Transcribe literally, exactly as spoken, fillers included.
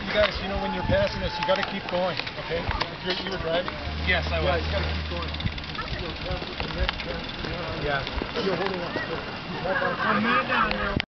you guys, you know, when you're passing us, you got to keep going, okay? If you're, you were driving? Yes, I was. Yeah, you got to keep going. Yeah. You're holding on. I'm down there.